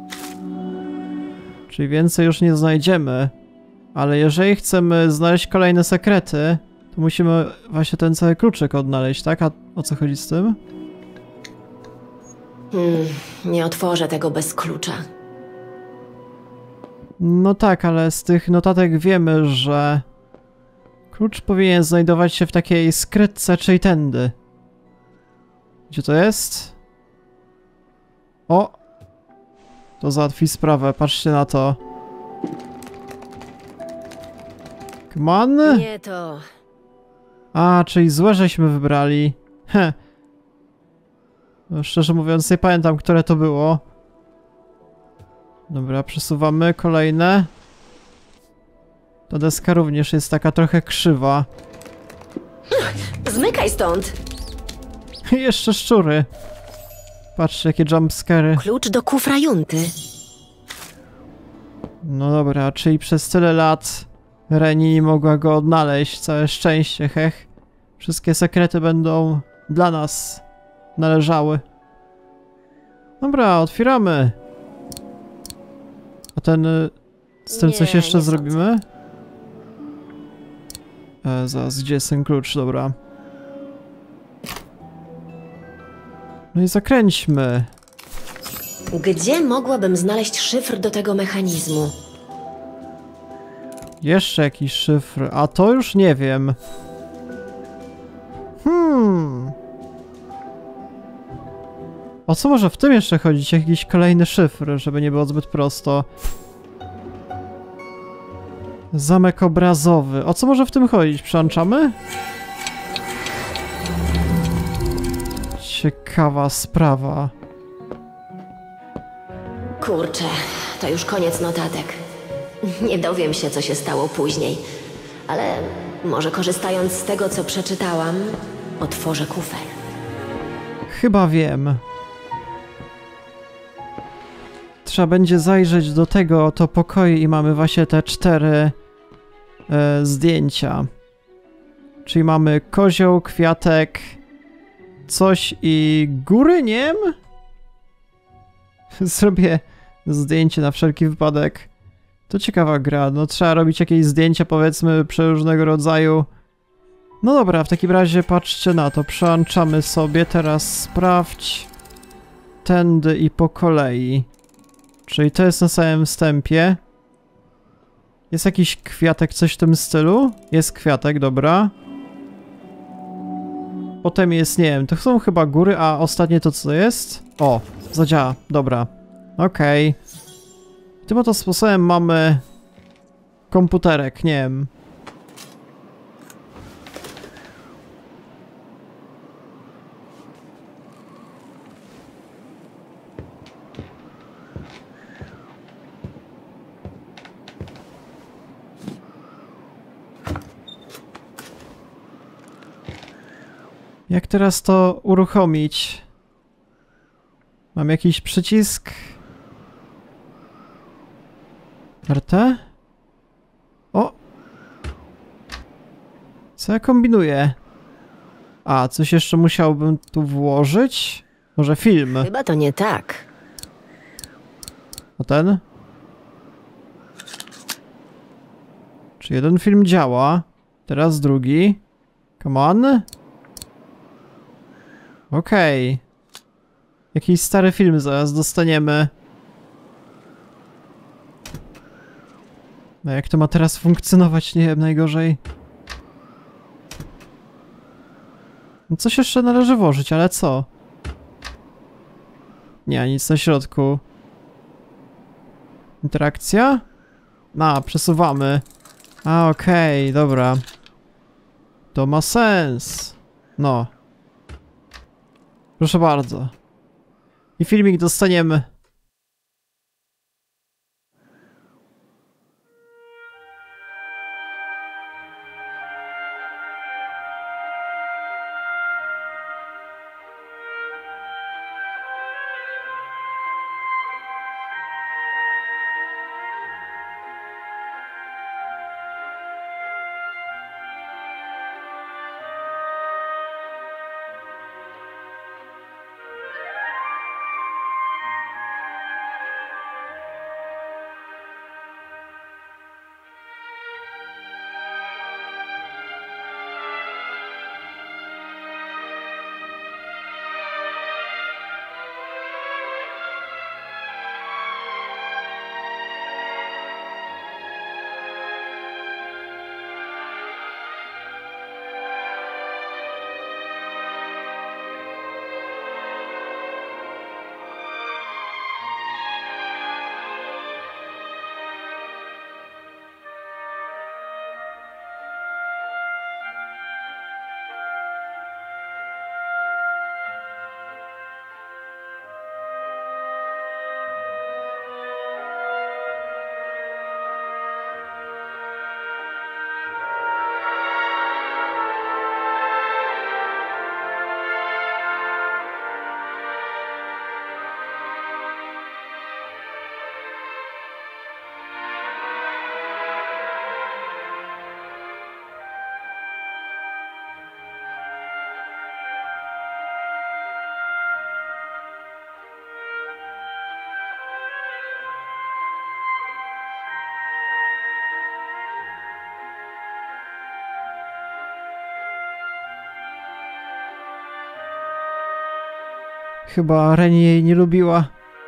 Czyli więcej już nie znajdziemy. Ale jeżeli chcemy znaleźć kolejne sekrety, to musimy właśnie ten cały kluczyk odnaleźć, tak? A o co chodzi z tym? Hmm, nie otworzę tego bez klucza. No tak, ale z tych notatek wiemy, że klucz powinien znajdować się w takiej skrytce, czyli tędy. Gdzie to jest? O! To załatwi sprawę, patrzcie na to. Come on! Nie to. A, czyli złe żeśmy wybrali. Heh. No, szczerze mówiąc, nie pamiętam, które to było. Dobra, przesuwamy kolejne. Ta deska również jest taka trochę krzywa. Zmykaj stąd! Jeszcze szczury. Patrzcie, jakie jumpscary. Klucz do kufra Junty. No dobra, czyli przez tyle lat Reni nie mogła go odnaleźć. Całe szczęście, hech. Wszystkie sekrety będą dla nas należały. Dobra, otwieramy. A ten... Z tym Nie, coś jeszcze nie zrobimy? E, zaraz, gdzie jest ten klucz? Dobra. No i zakręćmy. Gdzie mogłabym znaleźć szyfr do tego mechanizmu? Jeszcze jakiś szyfr, a to już nie wiem. Hmm. O co może w tym jeszcze chodzić? Jakiś kolejny szyfr, żeby nie było zbyt prosto. Zamek obrazowy. O co może w tym chodzić? Przełączamy? Ciekawa sprawa. Kurczę, to już koniec notatek. Nie dowiem się, co się stało później. Ale może korzystając z tego, co przeczytałam, otworzę kufer. Chyba wiem. Trzeba będzie zajrzeć do tego oto pokoju i mamy właśnie te cztery e, zdjęcia. Czyli mamy kozioł, kwiatek, coś i góry, nie wiem? Zrobię zdjęcie na wszelki wypadek. To ciekawa gra, no trzeba robić jakieś zdjęcia, powiedzmy, przeróżnego rodzaju. No dobra, w takim razie patrzcie na to, przełączamy sobie, teraz sprawdź. tędy i po kolei. Czyli to jest na samym wstępie. Jest jakiś kwiatek, coś w tym stylu? Jest kwiatek, dobra. Potem jest, nie wiem, to są chyba góry, a ostatnie to co jest? O, zadziała, dobra. Okej. Okay. Tym oto sposobem mamy komputerek, nie wiem. Jak teraz to uruchomić? Mam jakiś przycisk? R T? O! Co ja kombinuję? A, coś jeszcze musiałbym tu włożyć? Może film? Chyba to nie tak. A ten? Czy jeden film działa? Teraz drugi. Come on. Okej. Okay. Jakiś stary film zaraz dostaniemy. No jak to ma teraz funkcjonować? Nie wiem, najgorzej. No coś jeszcze należy włożyć, ale co? Nie, nic na środku. Interakcja? A, przesuwamy. A, okej, okay, dobra. To ma sens. No. Proszę bardzo. I filmik dostaniemy. Chyba Reni jej nie lubiła.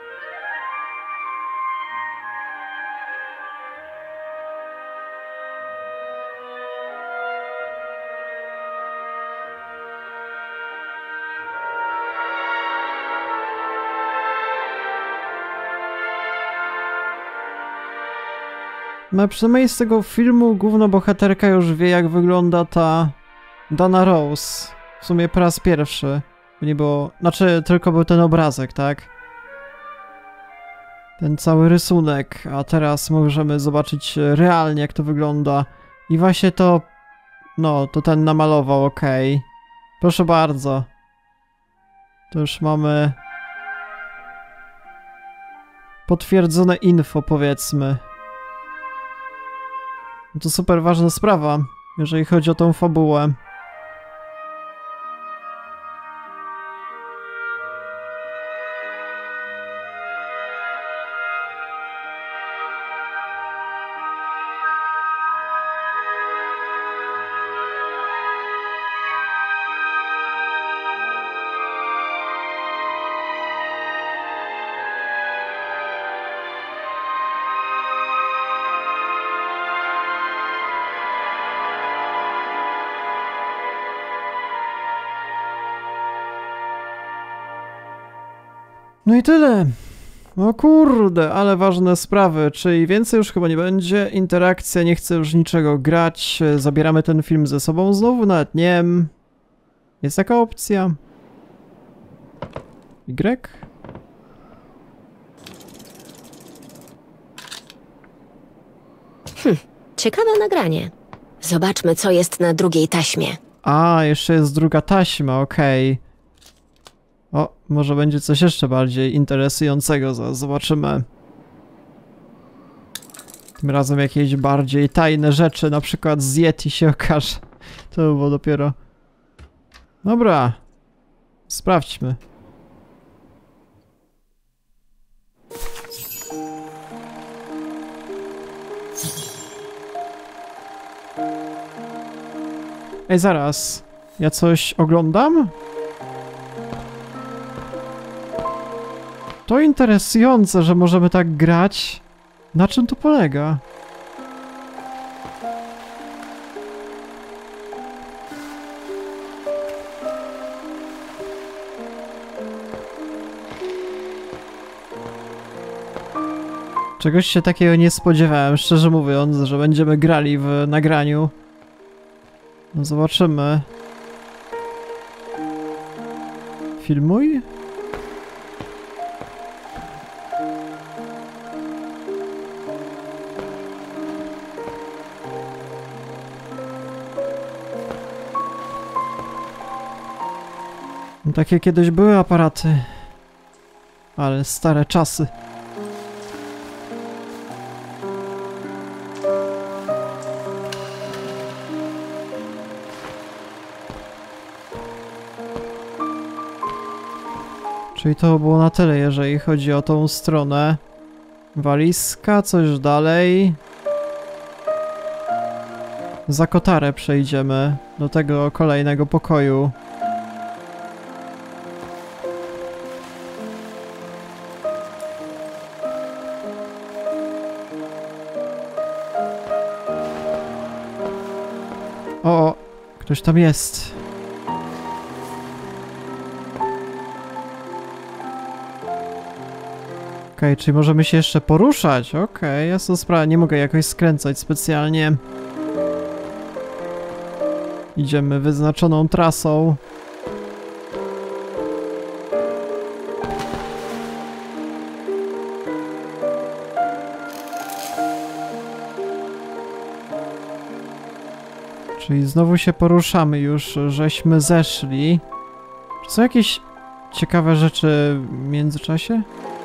No przynajmniej z tego filmu główna bohaterka już wie, jak wygląda ta Dana Rose. W sumie po raz pierwszy. Nie było... Znaczy, tylko był ten obrazek, tak? Ten cały rysunek, a teraz możemy zobaczyć realnie, jak to wygląda. I właśnie to... No, to ten namalował, okej. Okay. Proszę bardzo. To już mamy... potwierdzone info, powiedzmy. To super ważna sprawa, jeżeli chodzi o tą fabułę. No i tyle. O kurde, ale ważne sprawy, czyli więcej już chyba nie będzie, interakcja, nie chcę już niczego grać, zabieramy ten film ze sobą znowu, nawet nie wiem, jest taka opcja. Y? Hm, ciekawe nagranie. Zobaczmy, co jest na drugiej taśmie. A, jeszcze jest druga taśma, okej. Okay. O, może będzie coś jeszcze bardziej interesującego, zaraz zobaczymy. Tym razem jakieś bardziej tajne rzeczy, na przykład z Yeti się okaże. To by było dopiero... Dobra. Sprawdźmy. Ej, zaraz. Ja coś oglądam? To interesujące, że możemy tak grać. Na czym to polega? Czegoś się takiego nie spodziewałem, szczerze mówiąc, że będziemy grali w nagraniu. No zobaczymy. Filmuj? No, takie kiedyś były aparaty. Ale stare czasy. Czyli to było na tyle, jeżeli chodzi o tą stronę. Walizka, coś dalej. Za kotarę przejdziemy do tego kolejnego pokoju. O, ktoś tam jest. Okej, okay, czyli możemy się jeszcze poruszać. Okej, okay, jasna sprawa, nie mogę jakoś skręcać specjalnie. Idziemy wyznaczoną trasą. Czyli znowu się poruszamy już, żeśmy zeszli. Czy są jakieś ciekawe rzeczy w międzyczasie?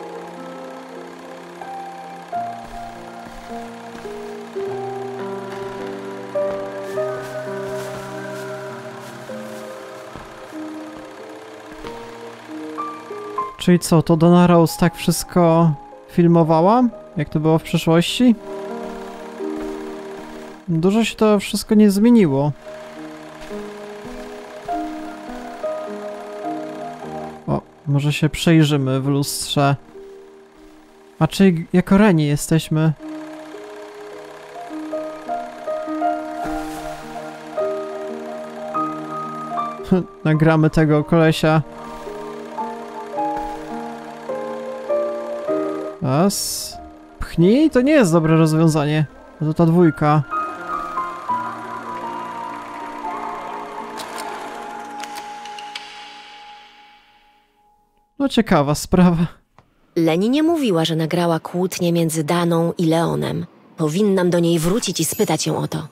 Czyli co, to Donna Rose tak wszystko filmowała? Jak to było w przeszłości? Dużo się to wszystko nie zmieniło. O, może się przejrzymy w lustrze. A czyli jako Reni jesteśmy? Nagramy tego kolesia. Raz. Pchnij? To nie jest dobre rozwiązanie. To ta dwójka. No ciekawa sprawa. Leni nie mówiła, że nagrała kłótnię między Daną i Leonem. Powinnam do niej wrócić i spytać ją o to.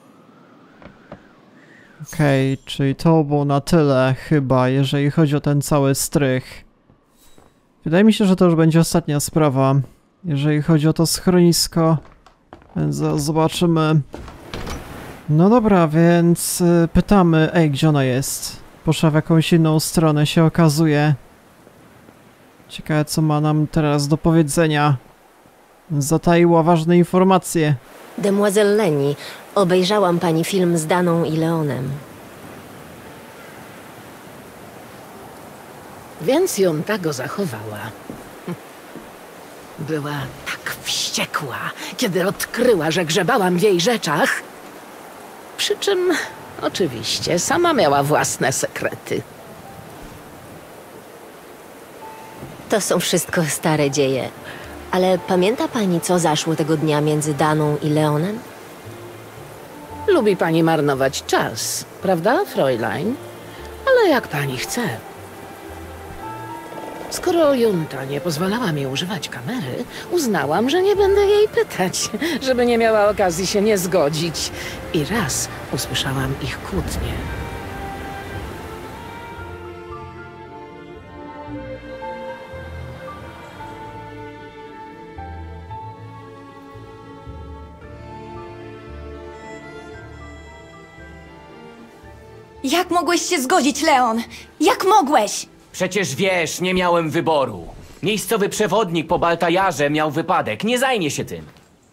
Okej, okay, czyli to było na tyle chyba, jeżeli chodzi o ten cały strych. Wydaje mi się, że to już będzie ostatnia sprawa, jeżeli chodzi o to schronisko. Więc zobaczymy. No dobra, więc y, pytamy, ej, gdzie ona jest? Poszła w jakąś inną stronę, się okazuje. Ciekawe, co ma nam teraz do powiedzenia. Zataiła ważne informacje. Demoiselle Leni, obejrzałam pani film z Daną i Leonem. Więc ją tak go zachowała. Była tak wściekła, kiedy odkryła, że grzebałam w jej rzeczach. Przy czym, oczywiście, sama miała własne sekrety. To są wszystko stare dzieje. Ale pamięta pani, co zaszło tego dnia między Daną i Leonem? Lubi pani marnować czas, prawda, Fräulein? Ale jak pani chce. Skoro Junta nie pozwalała mi używać kamery, uznałam, że nie będę jej pytać, żeby nie miała okazji się nie zgodzić. I raz usłyszałam ich kłótnię. Jak mogłeś się zgodzić, Leon? Jak mogłeś? Przecież wiesz, nie miałem wyboru. Miejscowy przewodnik po Baltajarze miał wypadek. Nie zajmie się tym.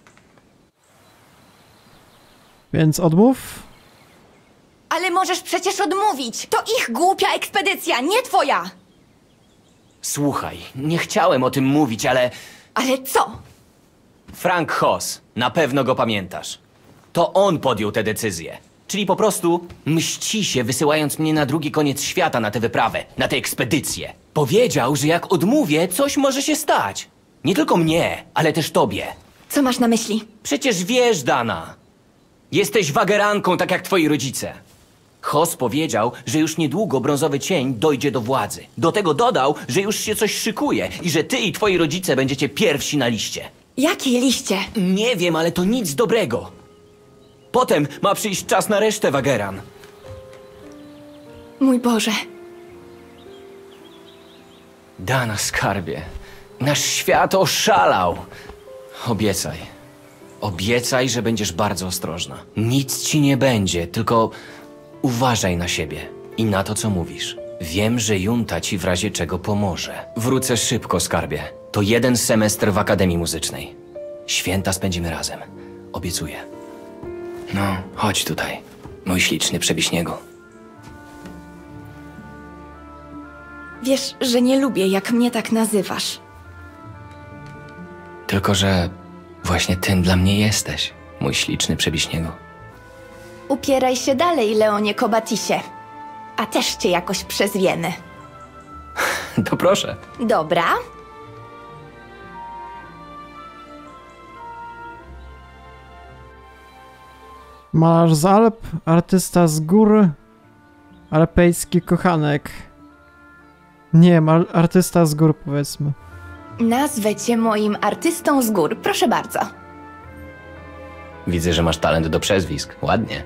Więc odmów? Ale możesz przecież odmówić. To ich głupia ekspedycja, nie twoja. Słuchaj, nie chciałem o tym mówić, ale... Ale co? Frank Hoss, na pewno go pamiętasz. To on podjął tę decyzję. Czyli po prostu mści się, wysyłając mnie na drugi koniec świata na tę wyprawę, na tę ekspedycję. Powiedział, że jak odmówię, coś może się stać. Nie tylko mnie, ale też tobie. Co masz na myśli? Przecież wiesz, Dana. Jesteś wageranką, tak jak twoi rodzice. Hoss powiedział, że już niedługo brązowy cień dojdzie do władzy. Do tego dodał, że już się coś szykuje i że ty i twoi rodzice będziecie pierwsi na liście. Jakie liście? Nie wiem, ale to nic dobrego. Potem ma przyjść czas na resztę Wageran. Mój Boże. Dana, skarbie. Nasz świat oszalał. Obiecaj. Obiecaj, że będziesz bardzo ostrożna. Nic ci nie będzie, tylko uważaj na siebie i na to, co mówisz. Wiem, że Junta ci w razie czego pomoże. Wrócę szybko, skarbie. To jeden semestr w Akademii Muzycznej. Święta spędzimy razem. Obiecuję. No, chodź tutaj, mój śliczny przebiśniegu. Wiesz, że nie lubię, jak mnie tak nazywasz. Tylko, że właśnie tym dla mnie jesteś, mój śliczny przebiśniegu. Upieraj się dalej, Leonie Kobatisie. A też cię jakoś przezwiemy. To proszę. Dobra. Malarz z Alp, artysta z gór, alpejski kochanek. Nie, ar artysta z gór, powiedzmy. Nazwę cię moim artystą z gór, proszę bardzo. Widzę, że masz talent do przezwisk. Ładnie.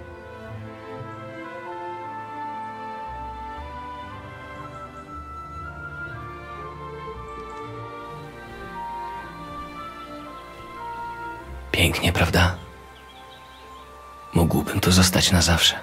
Pięknie, prawda? Mógłbym tu zostać na zawsze.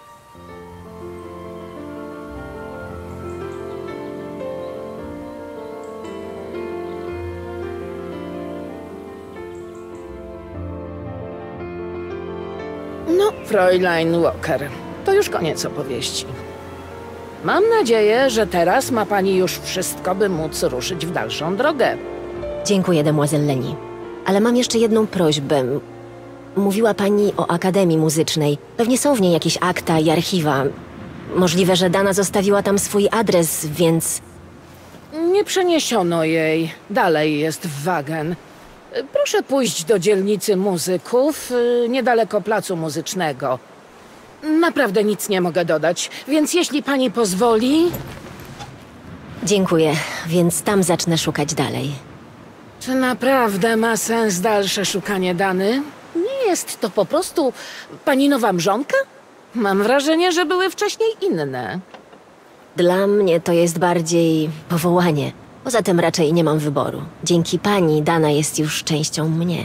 No, Fräulein Walker, to już koniec opowieści. Mam nadzieję, że teraz ma pani już wszystko, by móc ruszyć w dalszą drogę. Dziękuję, demoiselle Leni. Ale mam jeszcze jedną prośbę. Mówiła pani o Akademii Muzycznej. Pewnie są w niej jakieś akta i archiwa. Możliwe, że Dana zostawiła tam swój adres, więc... Nie przeniesiono jej. Dalej jest w Wagen. Proszę pójść do dzielnicy muzyków, y, niedaleko placu muzycznego. Naprawdę nic nie mogę dodać, więc jeśli pani pozwoli... Dziękuję, więc tam zacznę szukać dalej. Czy naprawdę ma sens dalsze szukanie Dany? Nie jest to po prostu pani nowa mrzonka? Mam wrażenie, że były wcześniej inne. Dla mnie to jest bardziej powołanie. Poza tym raczej nie mam wyboru. Dzięki pani Dana jest już częścią mnie.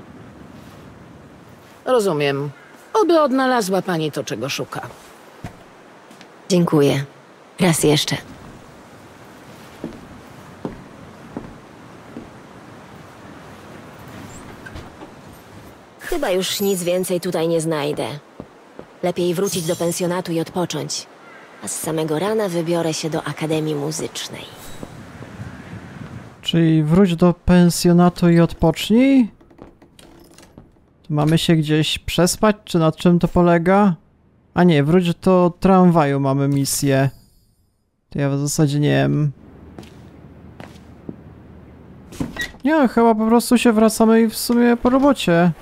Rozumiem. Oby odnalazła pani to, czego szuka. Dziękuję. Raz jeszcze. Chyba już nic więcej tutaj nie znajdę. Lepiej wrócić do pensjonatu i odpocząć. A z samego rana wybiorę się do Akademii Muzycznej. Czyli wróć do pensjonatu i odpocznij? Tu mamy się gdzieś przespać, czy nad czym to polega? A nie, wróć do tramwaju, mamy misję. To ja w zasadzie nie wiem. Nie, chyba po prostu się wracamy i w sumie po robocie.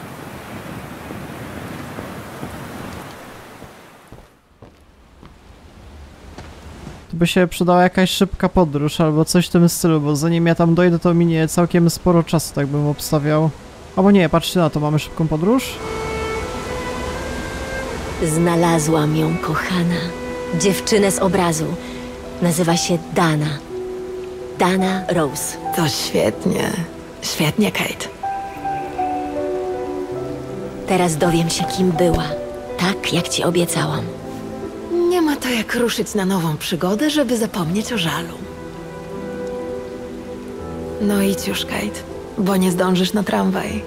To by się przydała jakaś szybka podróż albo coś w tym stylu, bo zanim ja tam dojdę, to minie całkiem sporo czasu, tak bym obstawiał. Albo nie, patrzcie na to, mamy szybką podróż. Znalazłam ją, kochana. Dziewczynę z obrazu. Nazywa się Dana. Dana Rose. To świetnie. Świetnie, Kate. Teraz dowiem się, kim była. Tak, jak ci obiecałam. Nie ma to jak ruszyć na nową przygodę, żeby zapomnieć o żalu. No idź już, Kate, bo nie zdążysz na tramwaj.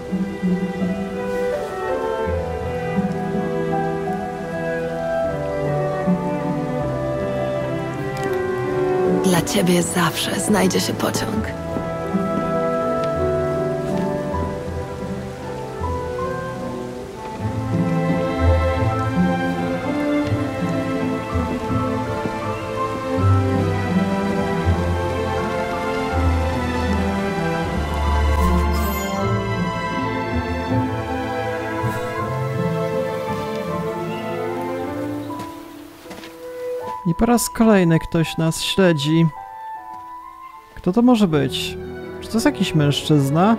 Dla ciebie zawsze znajdzie się pociąg. I po raz kolejny ktoś nas śledzi. Kto to może być? Czy to jest jakiś mężczyzna?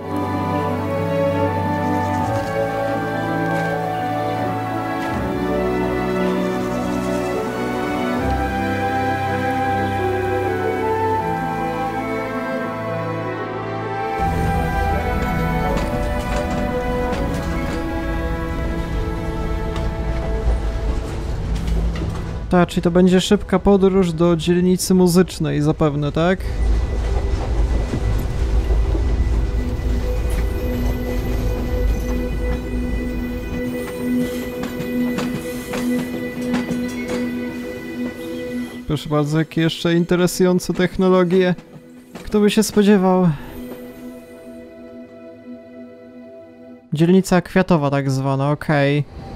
Tak, czyli to będzie szybka podróż do dzielnicy muzycznej zapewne, tak? Proszę bardzo, jakie jeszcze interesujące technologie. Kto by się spodziewał? Dzielnica kwiatowa tak zwana, okej. Okay.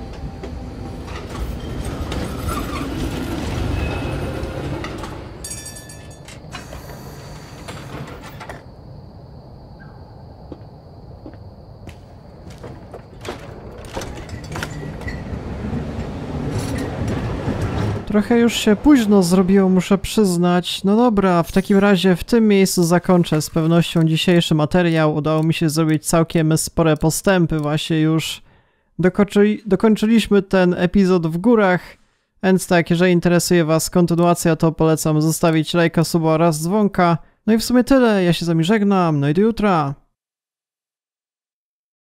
Trochę już się późno zrobiło, muszę przyznać. No dobra, w takim razie w tym miejscu zakończę z pewnością dzisiejszy materiał. Udało mi się zrobić całkiem spore postępy. Właśnie już dokończy, dokończyliśmy ten epizod w górach. Więc tak, jeżeli interesuje was kontynuacja, to polecam zostawić lajka, suba oraz dzwonka. No i w sumie tyle. Ja się z wami żegnam. No i do jutra.